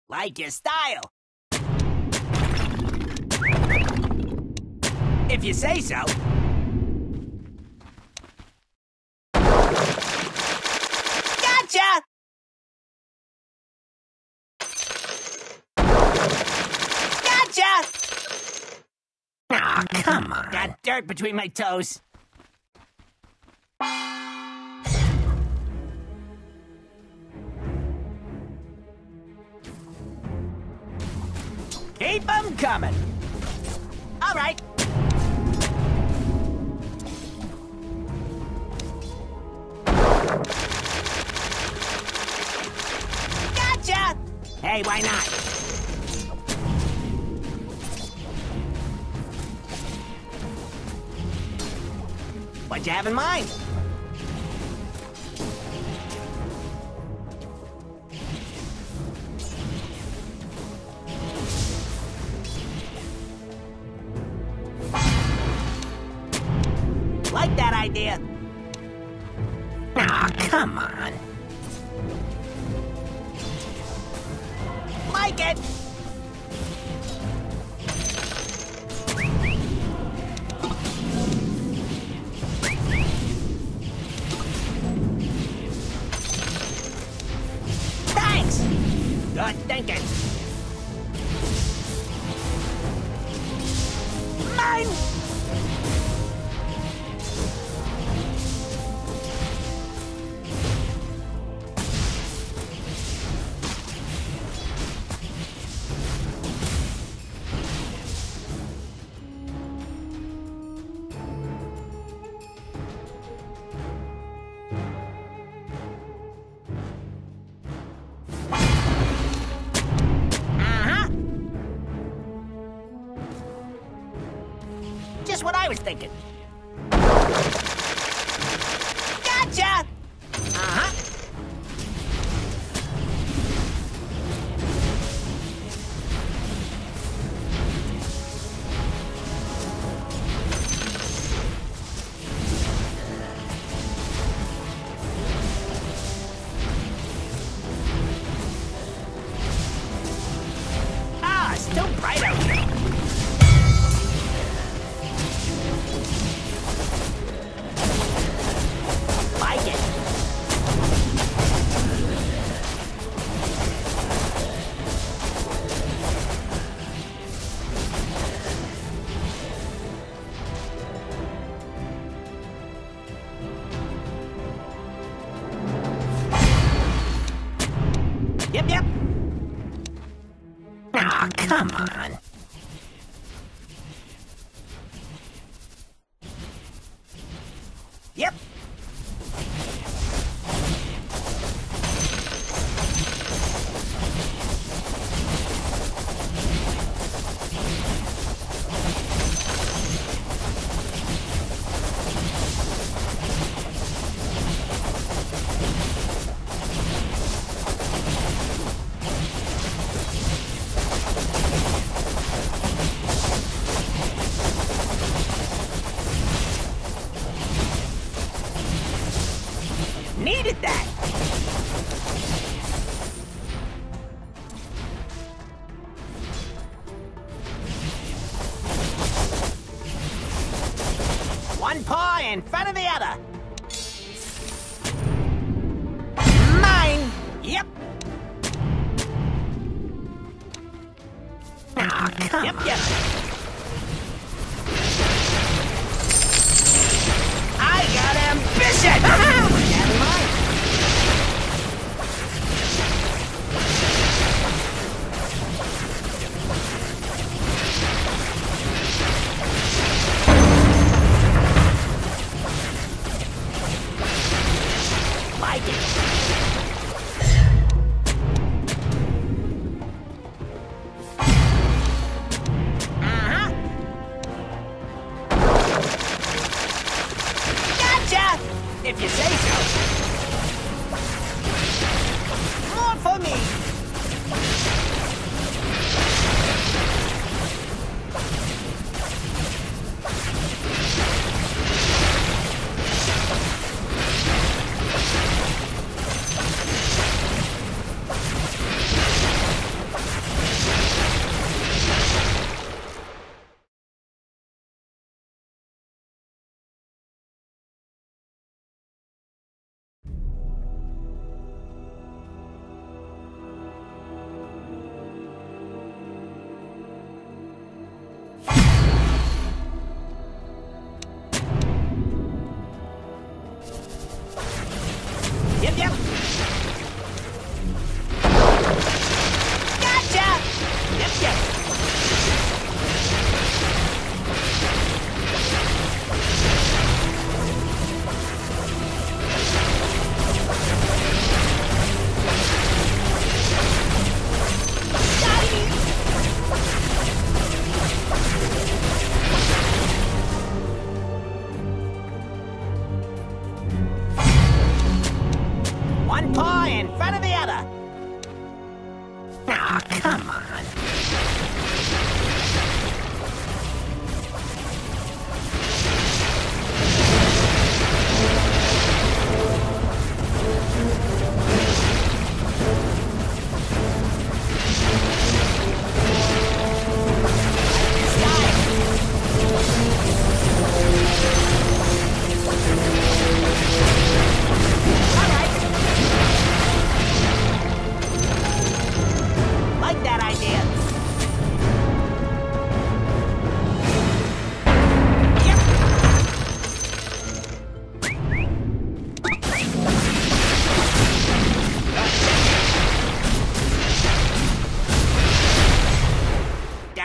Like your style. If you say so. Gotcha! Gotcha! Aw, come on. Got dirt between my toes. Keep 'em coming. All right. Gotcha! Hey, why not? What you have in mind? Like that idea. Aw, come on. Like it. Thanks. Good thinking. Mine. Just what I was thinking. Gotcha! Uh-huh. Ah, it's still bright out here. Like it. Yep. Aw, come on. Yep. Needed that. One paw in front of the other. Mine. Yep. Aw, come Yep. on. I got ambition. Never mind. Like it. Uh-huh. Gotcha! If you say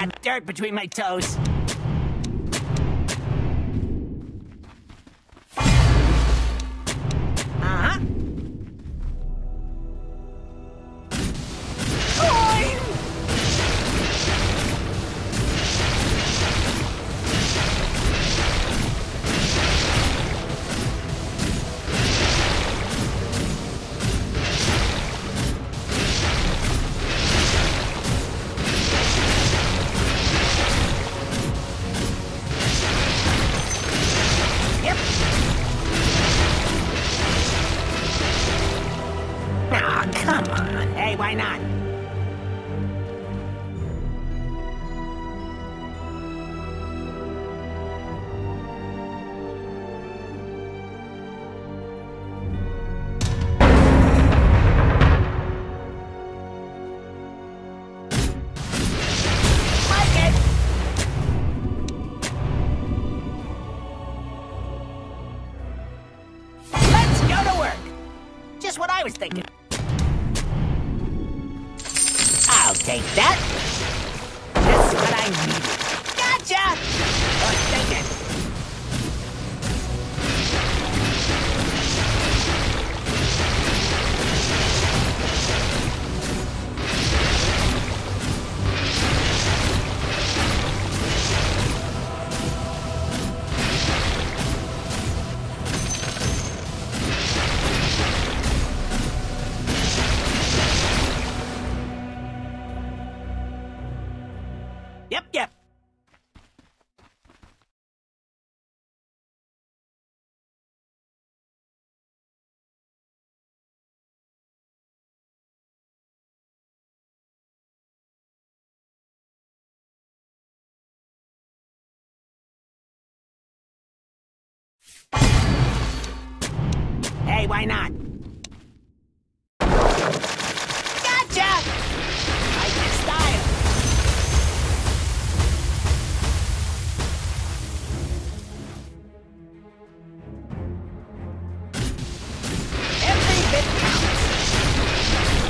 Got dirt between my toes. Uh-huh. Coin! Yep. Aw, come on. Hey, why not? Like it. Let's go to work. Just what I was thinking. I'll take that. Just what I needed. Gotcha! Good thinking. Yep. Hey, why not? Gotcha! Like your style. Every bit counts.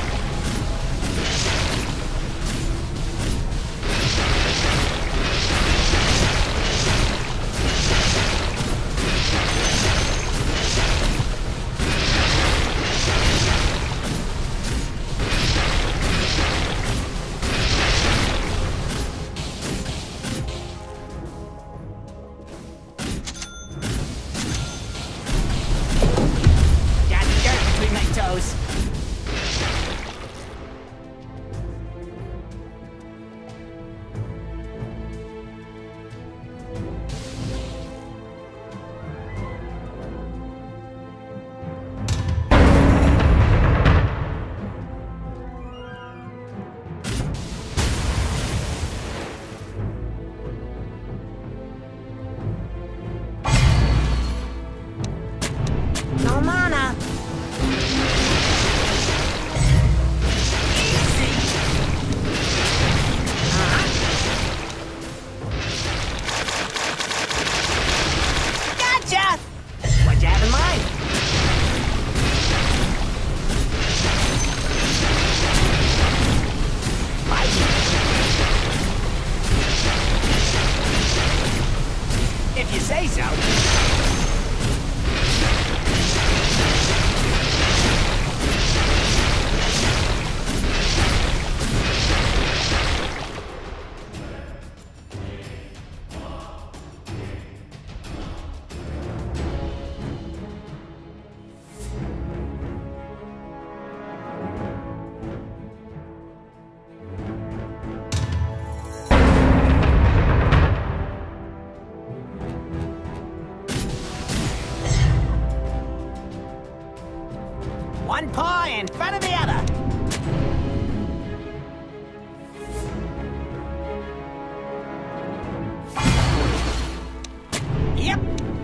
Got dirt between my toes. No mana. Easy. Uh-huh. Gotcha! What'd you have in mind? Fight. If you say so. One paw in front of the other. Yep.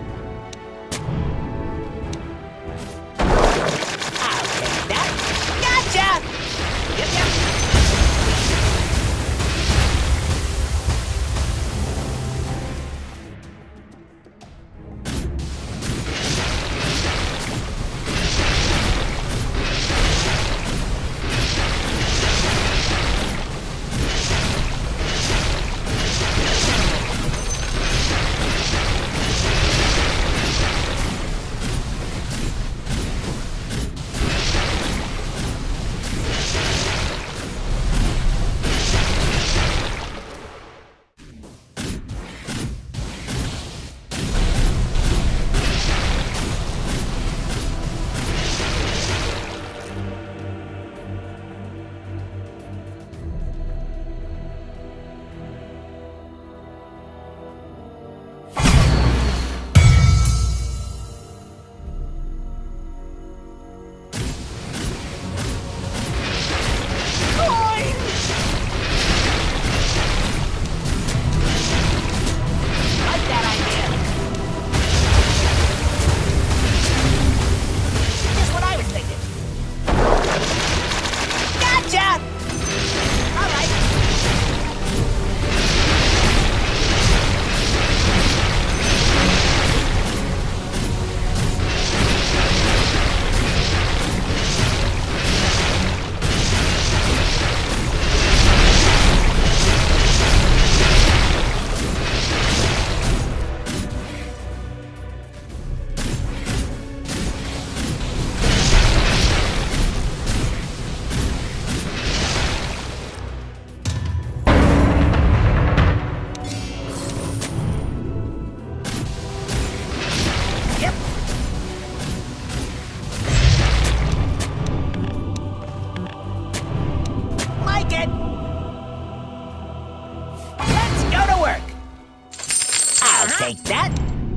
I'll take that. Gotcha! Yep. take that.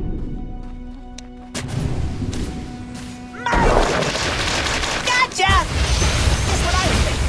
Mine! Gotcha! Just what I was thinking.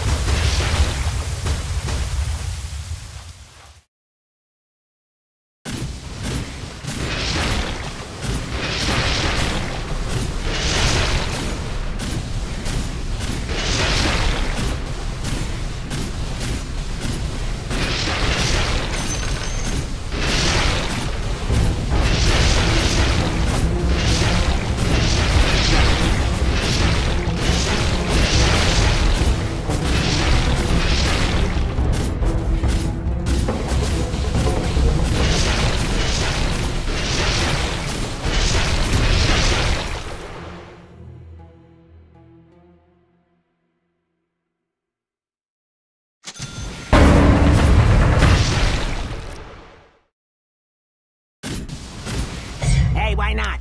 Hey, why not?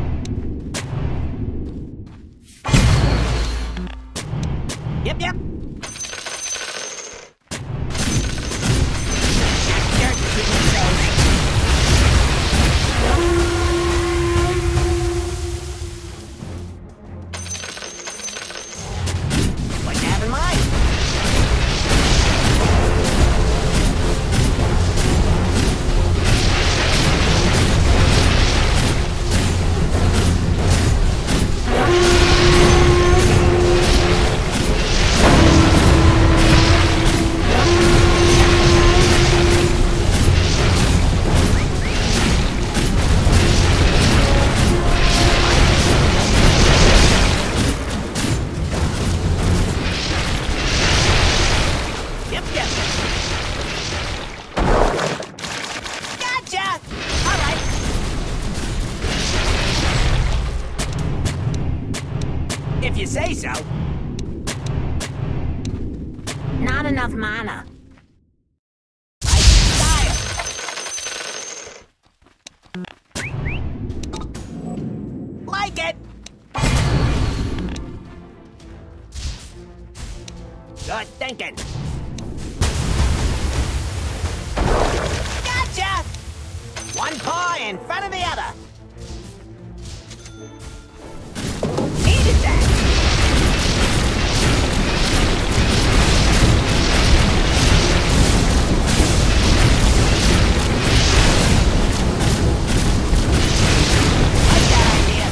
Yep. Dirt to keep me safe. What you have in mind? Yep. Gotcha! All right. If you say so. Not enough mana. Style. Like it. Good thinking. Gotcha! One paw in front of the other. Needed that. Like that idea.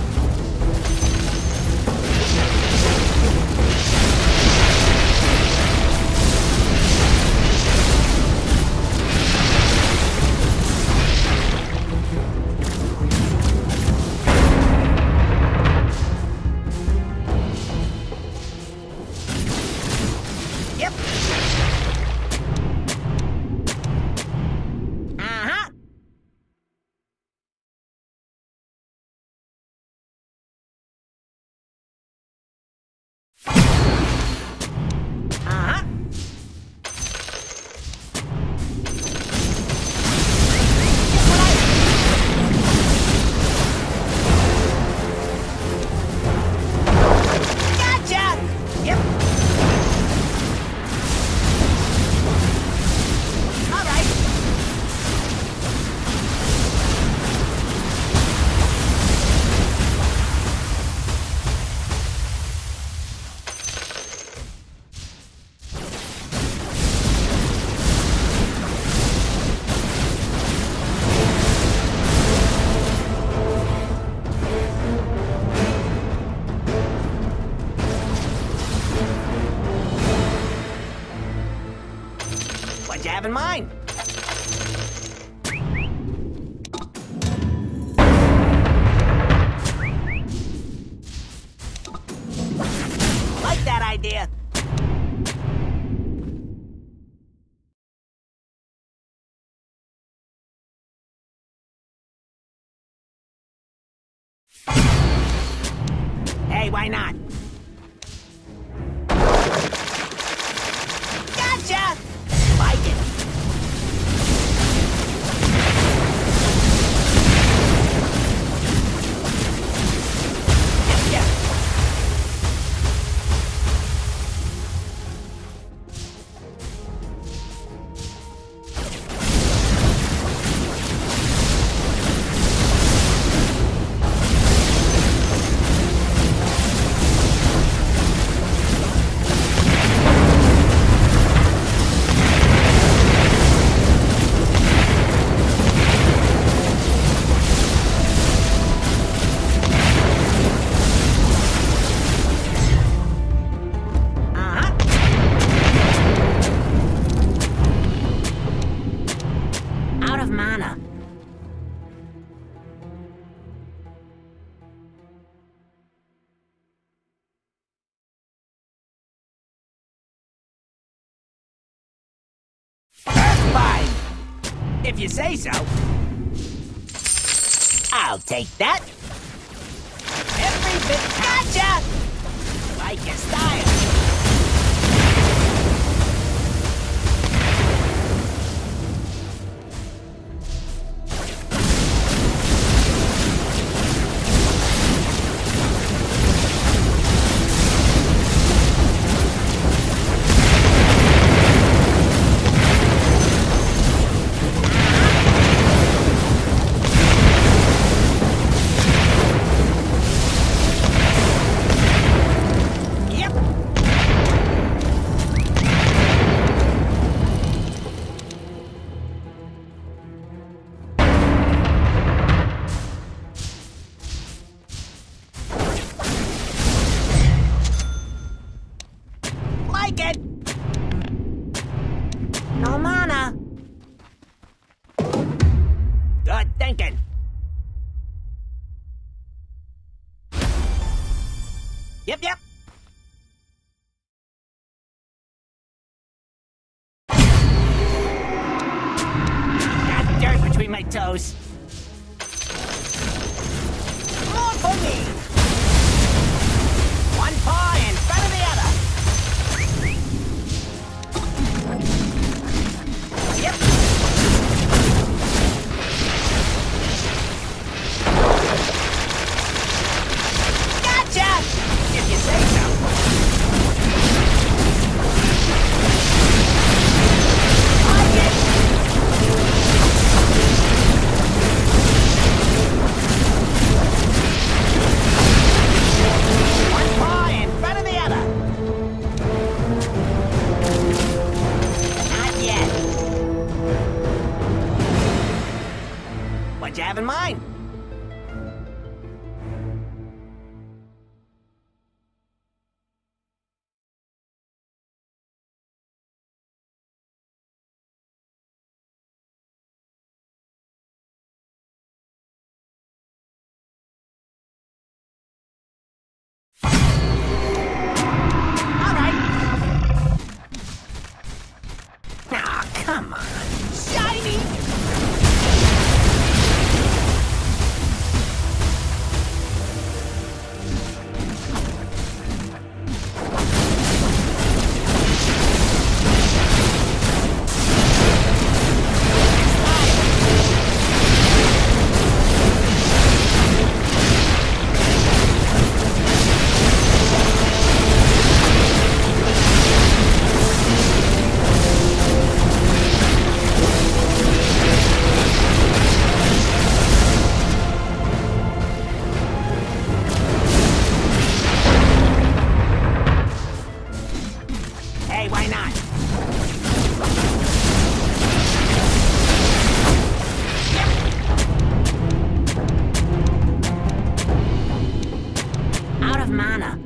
Yep. Uh-huh. Uh-huh. Just what Gotcha! Yep. All right. What you have in mind? Like that idea. Hey, why not? Gotcha! Like it. Yep. If you say so. I'll take that. Every bit. Gotcha! Like your style. No mana. Good thinking. Yep. Got dirt between my toes. More for me. One paw in front of the other. Yep. Gotcha! If you say so. Like it. One paw in front of the other. Not yet. What you have in mind? Come on, shiny! Hey, why not? Out of mana.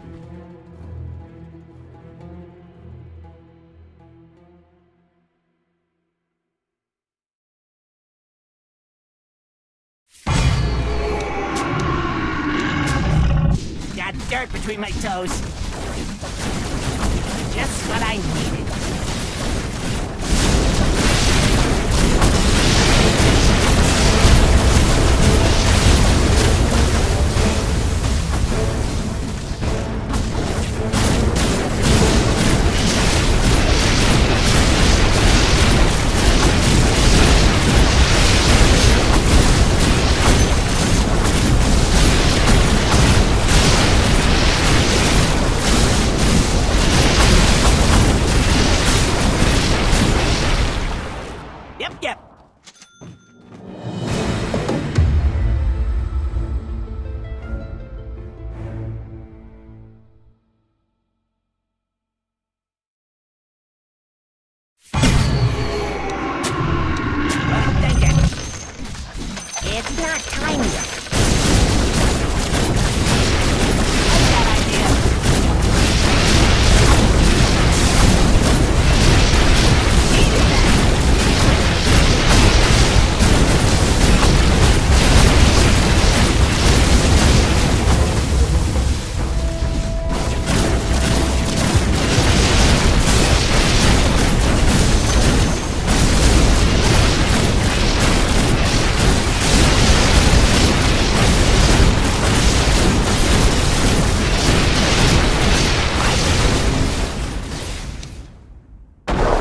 Got dirt between my toes. Just what I needed.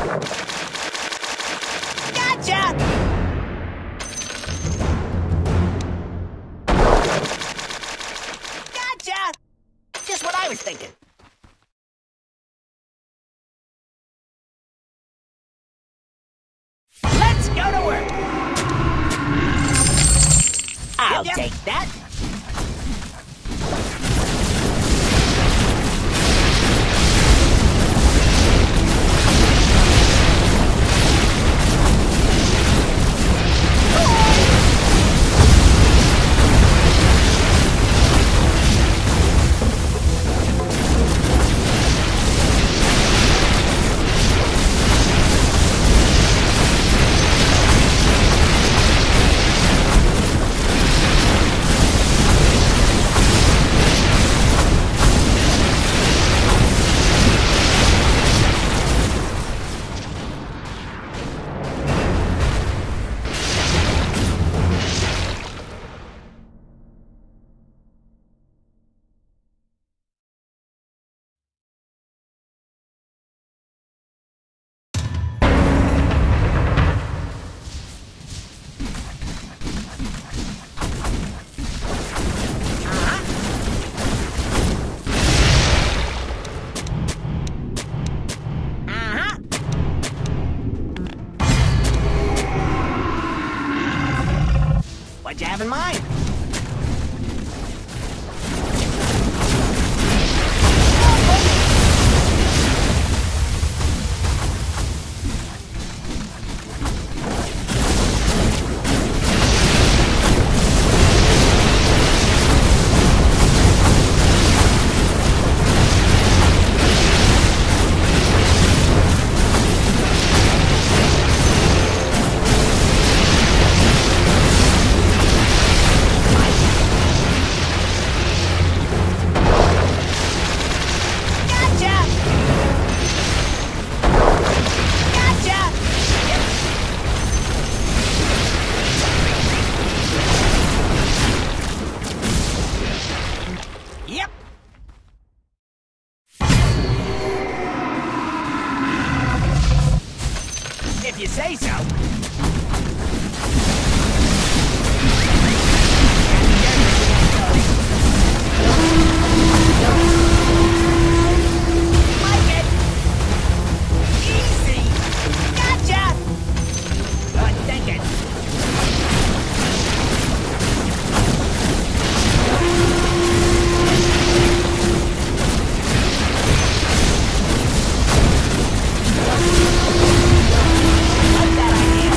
Gotcha! Gotcha! Just what I was thinking. Let's go to work! I'll take that. What'd you have in mind? Yep. If you say so. Like it. Easy. Gotcha. Good thinking. Like that idea.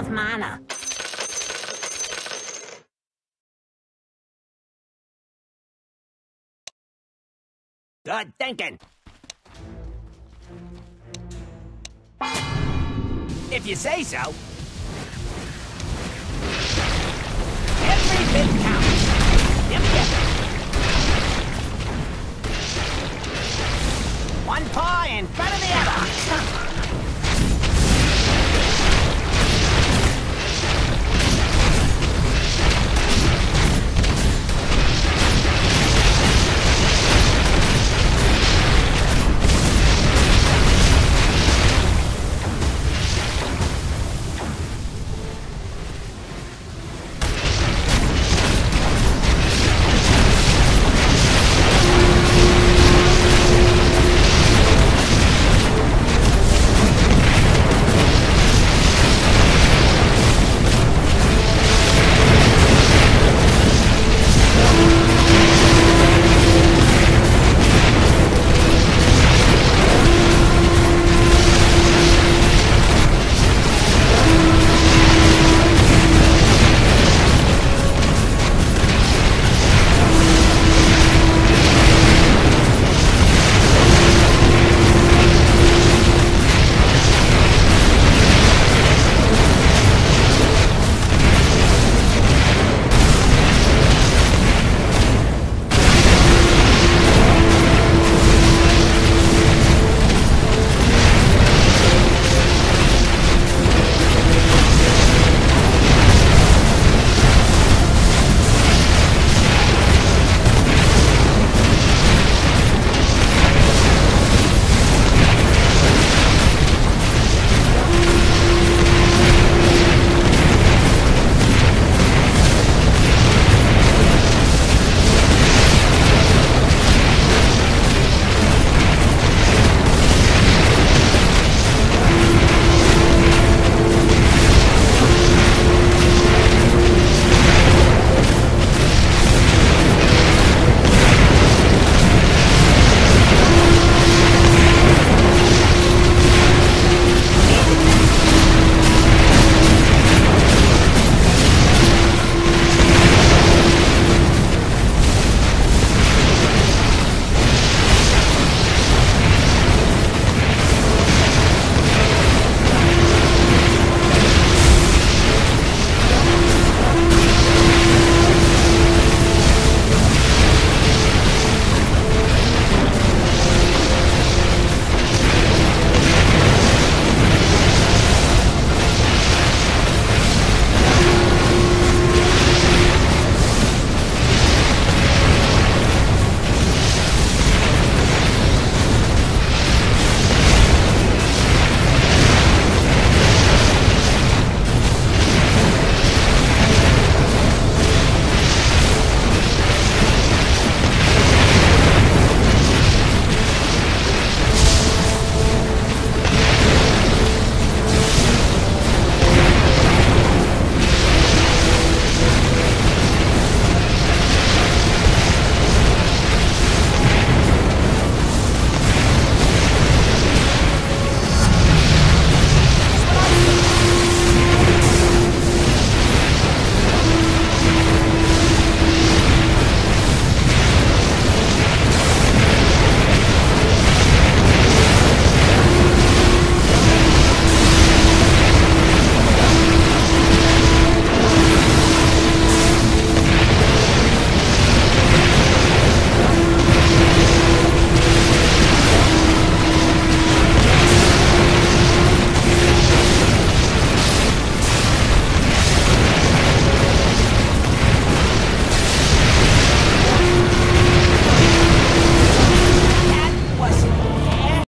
of mana. Good thinking. If you say so. Every bit counts. Yep, yep. One paw in front of the other.